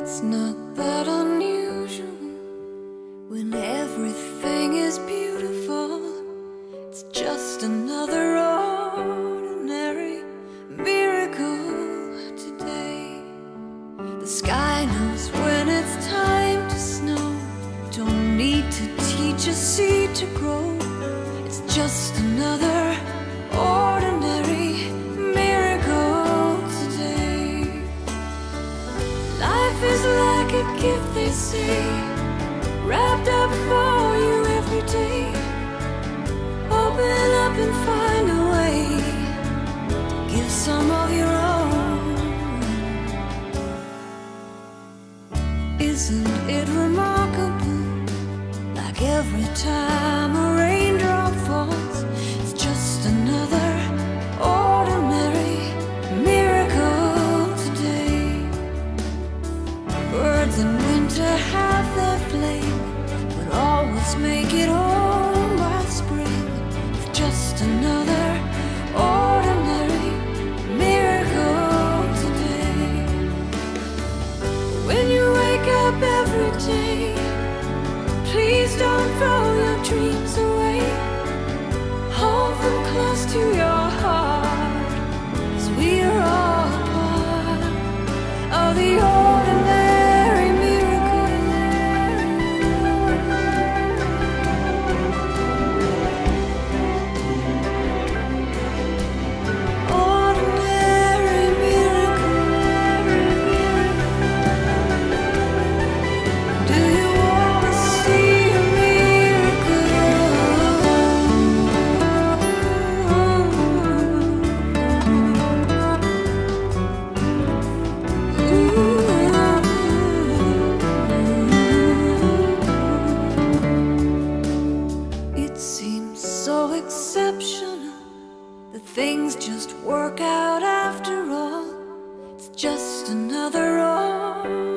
It's not that unusual when everything is beautiful. It's just another ordinary miracle today. The sky knows when it's time to snow. Don't need to teach a seed to grow. It's just another ordinary miracle today. Life is like a gift, they say, wrapped up for you every day. Open up and find a way to give some of your own. Isn't it remarkable? Like every time a raindrop falls, it's just another ordinary miracle today. Birds in winter have their flame, but always make it home by spring. It's just another ordinary miracle today. When you wake up every day, please don't throw your dreams away. Hold them close to your heart, 'cause we are all part of the ordinary miracle. Ordinary miracle. Do you wanna see a It seems so exceptional that things just work out after all. It's just another all